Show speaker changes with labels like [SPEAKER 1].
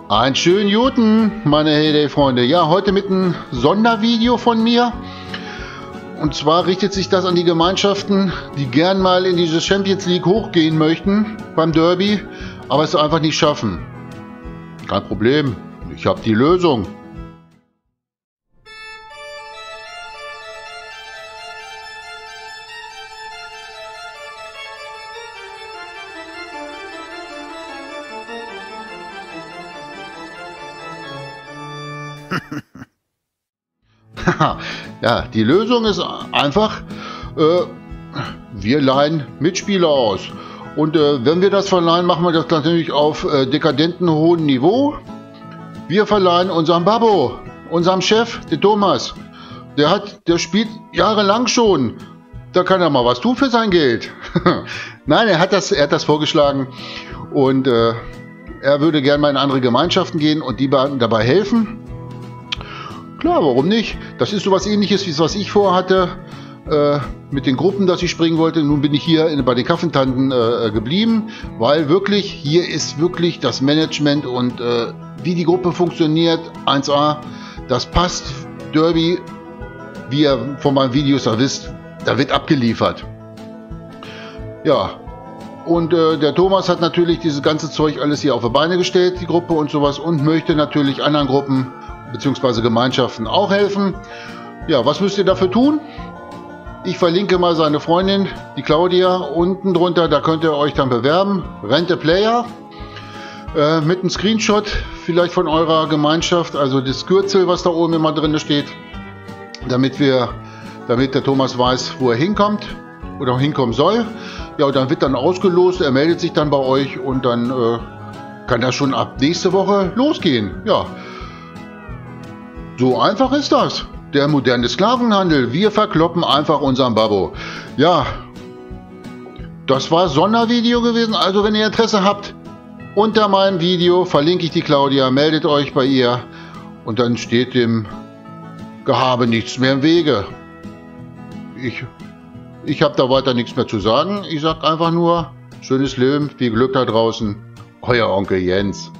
[SPEAKER 1] Einen schönen guten, meine Heyday-Freunde. Ja, heute mit einem Sondervideo von mir. Und zwar richtet sich das an die Gemeinschaften, die gern mal in diese Champions League hochgehen möchten beim Derby, aber es einfach nicht schaffen. Kein Problem, ich habe die Lösung. Ja, die Lösung ist einfach, wir leihen Mitspieler aus. Und wenn wir das verleihen, machen wir das natürlich auf dekadenten hohem Niveau. Wir verleihen unserem Babbo, unserem Chef, den Thomas. Der spielt jahrelang schon. Da kann er mal was tun für sein Geld. Nein, er hat das vorgeschlagen. Und er würde gerne mal in andere Gemeinschaften gehen und die dabei helfen. Klar, warum nicht? Das ist sowas Ähnliches, wie was ich vorhatte mit den Gruppen, dass ich springen wollte. Nun bin ich hier bei den Kaffeetanten geblieben, weil wirklich, hier ist wirklich das Management und wie die Gruppe funktioniert, 1A, das passt. Derby, wie ihr von meinen Videos da wisst, da wird abgeliefert. Ja, und der Thomas hat natürlich dieses ganze Zeug alles hier auf die Beine gestellt, die Gruppe und sowas, und möchte natürlich anderen Gruppen bzw. Gemeinschaften auch helfen. Ja, was müsst ihr dafür tun? Ich verlinke mal seine Freundin, die Claudia, unten drunter, da könnt ihr euch dann bewerben. Rent a Player mit einem Screenshot vielleicht von eurer Gemeinschaft, also das Kürzel, was da oben immer drin steht, damit der Thomas weiß, wo er hinkommt oder hinkommen soll. Ja, und dann wird dann ausgelost, er meldet sich dann bei euch und dann kann das schon ab nächste Woche losgehen. Ja. So einfach ist das. Der moderne Sklavenhandel. Wir verkloppen einfach unseren Babbo. Ja, das war Sondervideo gewesen. Also wenn ihr Interesse habt, unter meinem Video verlinke ich die Claudia. Meldet euch bei ihr. Und dann steht dem Gehabe nichts mehr im Wege. Ich habe da weiter nichts mehr zu sagen. Ich sage einfach nur, schönes Leben, viel Glück da draußen. Euer Onkel Jens.